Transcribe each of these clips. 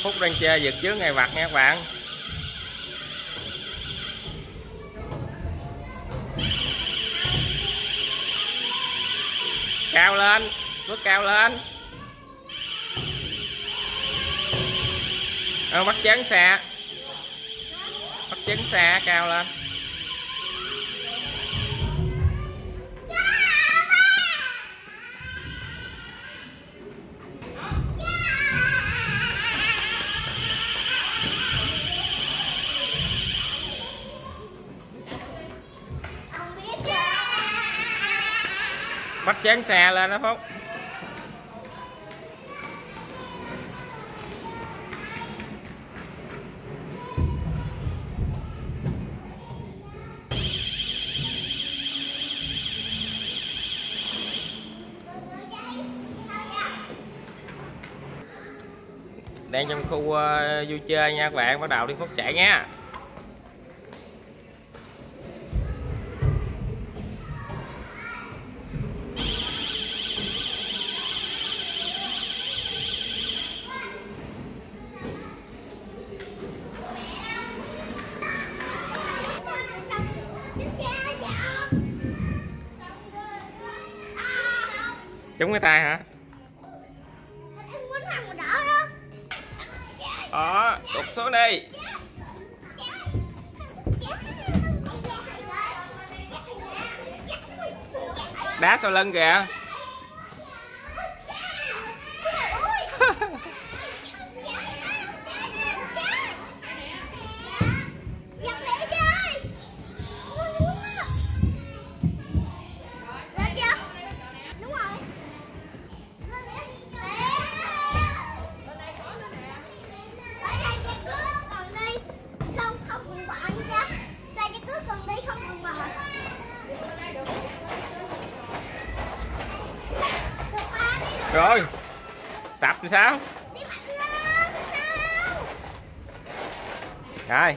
Phúc đang chơi vượt chướng ngại vật nha các bạn. Cao lên, bước cao lên. Bắt chấn xe. Bắt chấn xe, cao lên. Bắt chén xe lên đó Phúc. Đang trong khu vui chơi nha các bạn, bắt đầu đi Phúc chạy nha. Trúng cái tay hả? Tụt xuống đi. Đá sau lưng kìa. Rồi sập thì sao? Rồi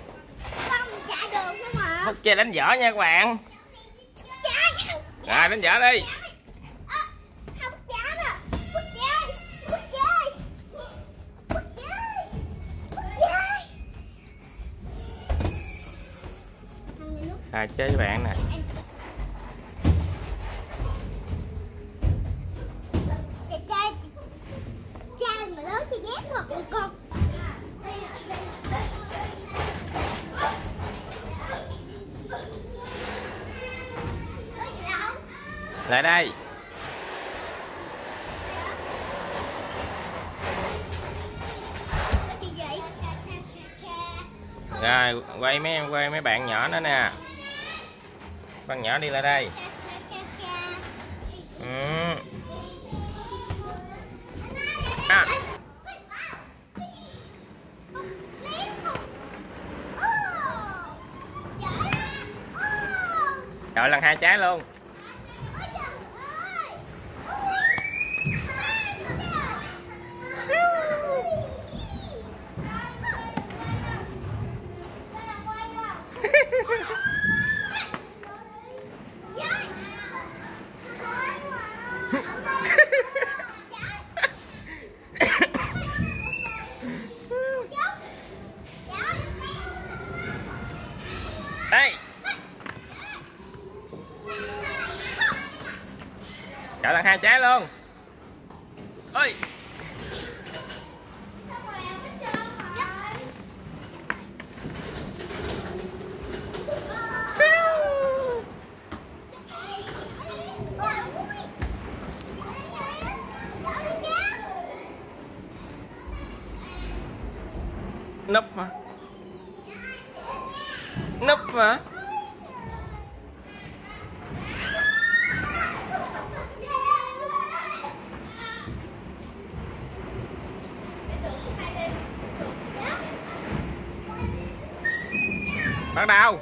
Phúc chơi đánh võ nha các bạn. Rồi đánh võ đi. Chơi với bạn nè. Lại đây. Rồi quay mấy bạn nhỏ nữa nè. Bạn nhỏ đi lại đây. Rồi lần 2 trái luôn. Đây. Trở lần 2 trái luôn. Ôi. Núp hả? Núp hả? Bắt đầu.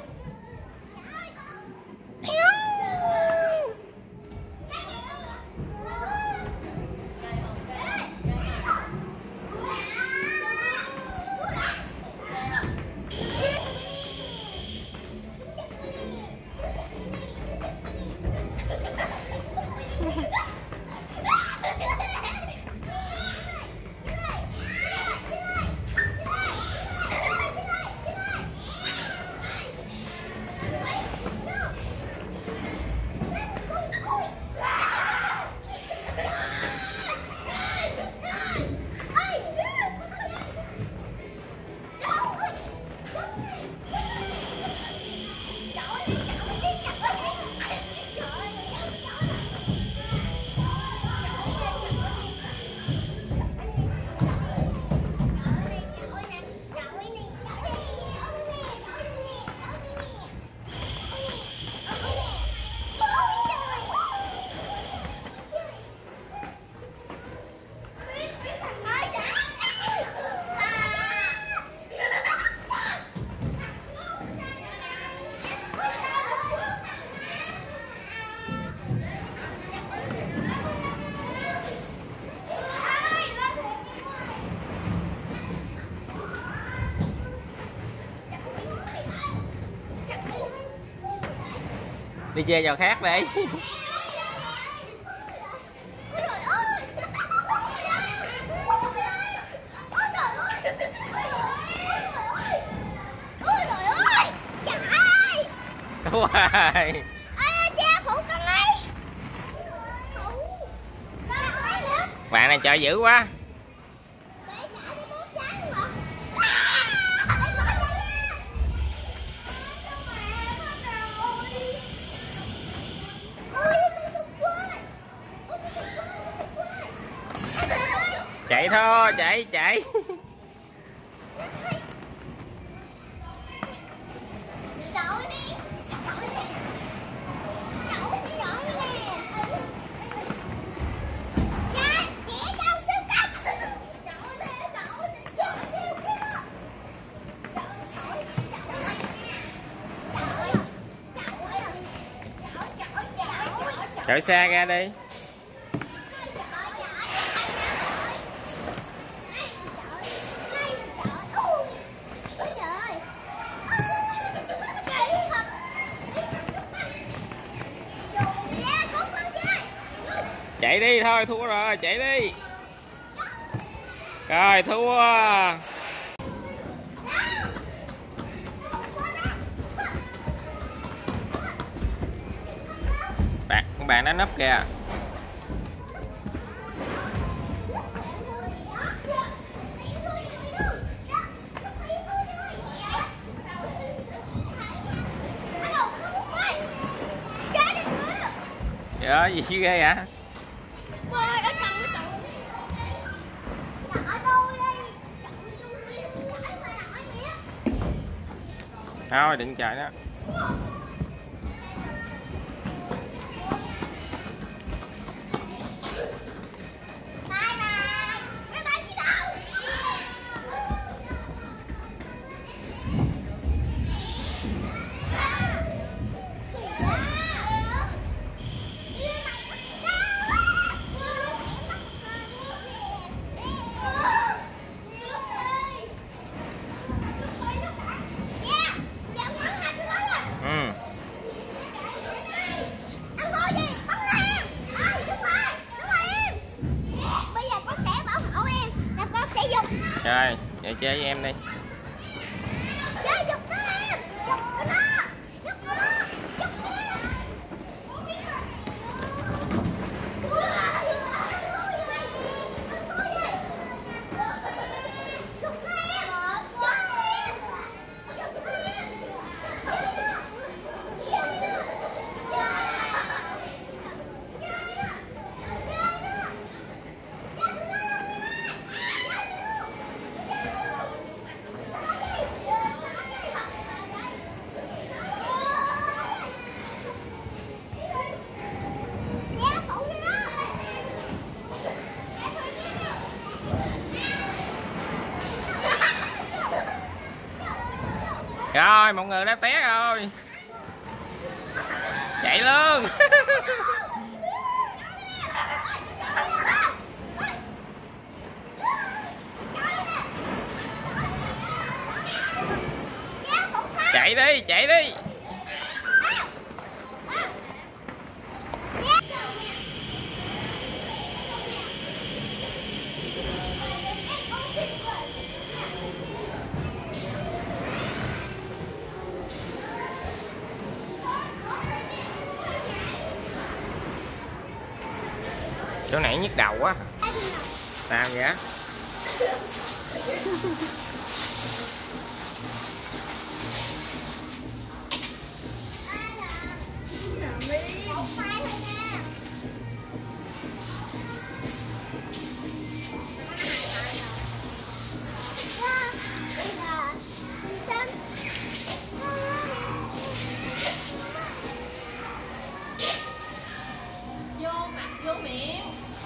Đi chơi trò khác đi. Đúng rồi. Bạn này chơi dữ quá. Chạy thôi, chạy. Chạy xa ra đi. Chạy đi thôi, thua rồi, chạy đi. Rồi, thua. Con bạn nó nấp kìa. Trời gì ghê hả? Thôi đừng chạy đó. Rồi, vậy chơi với em đi. Rồi, mọi người đã té rồi. Chạy luôn. Chạy đi, chạy đi. Chỗ này nhức đầu quá. Sao vậy? Vô miệng.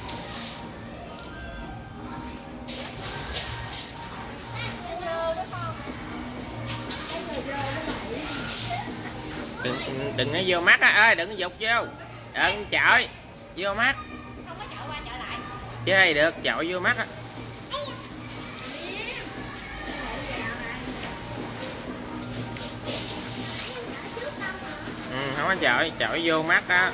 Đừng có vô mắt á ơi, đừng có dục vô. Đừng chọi vô mắt. Không có chọi qua chọi lại. Chơi được, chọi vô mắt á. Không có chọi vô mắt đó.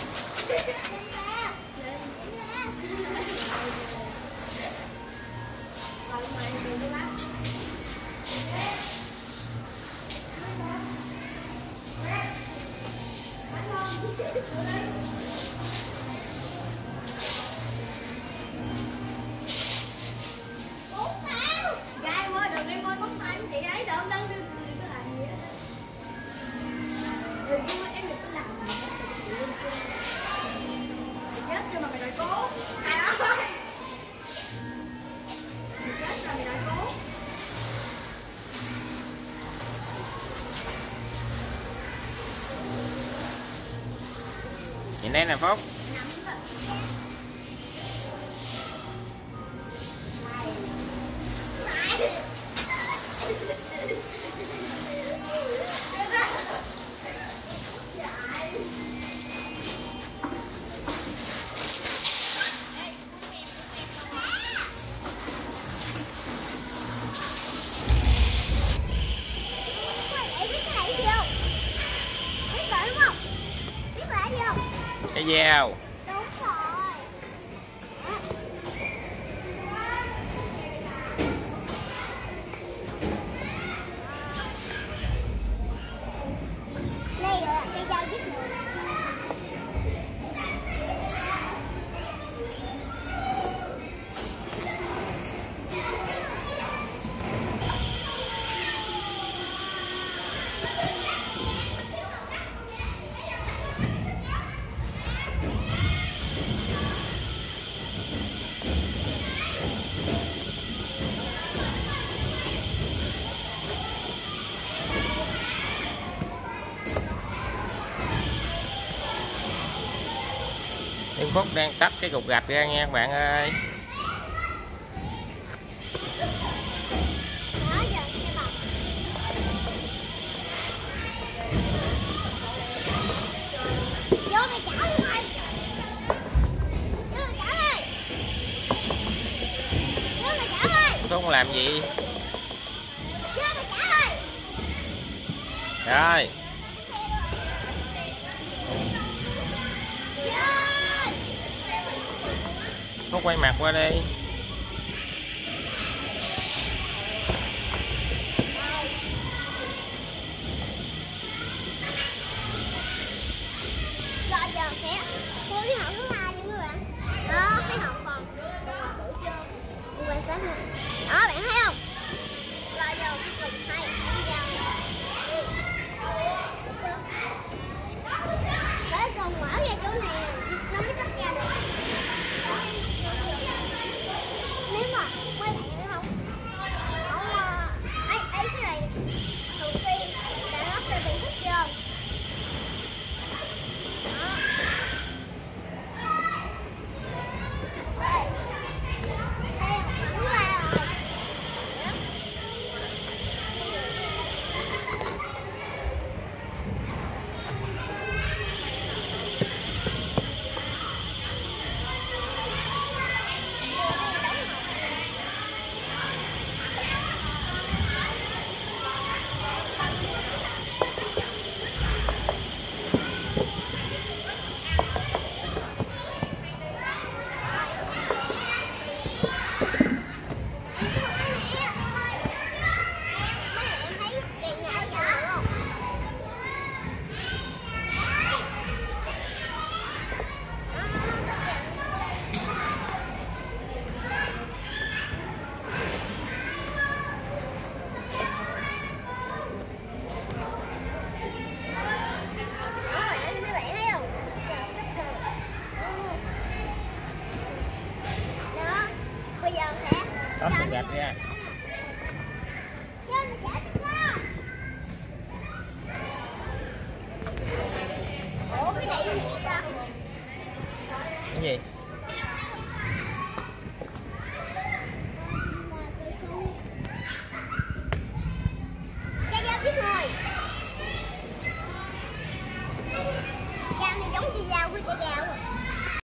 Gai ơi, đừng đi môi bóng tay chị ấy, đừng có làm gì hết. Đừng có em đừng có làm gì hết. Chết cho mà mày đợi cố. Trời ơi. Chết rồi mày đợi cố. Nhìn đây nè Phúc. Cái dao. Đúng rồi. Đây là cây dao giết người. Thiên Phúc đang tách cái cục gạch ra nha các bạn ơi. Đó giờ xe bọc. Vô mày chảo đi mày. Vô mày chảo ơi. Vô mày chảo ơi. Phúc làm gì? Vô mày chảo ơi. Rồi. Phúc quay mặt qua đi. Rồi giờ sẽ mua cái hộp thứ hai nha các bạn. Đó, cái hộp còn đủ chưa? Nhưng mà sẽ đó bạn thấy không? Rồi giờ cuối cùng hai để còn mở ra chỗ này nó mới tách ra được. Nếu mà quay bạn thấy không? Ấy cái này thường xuyên đã lắp cho bị thích chưa? Tách cục gạch ra. Ủa cái này gì ta? Cái gì?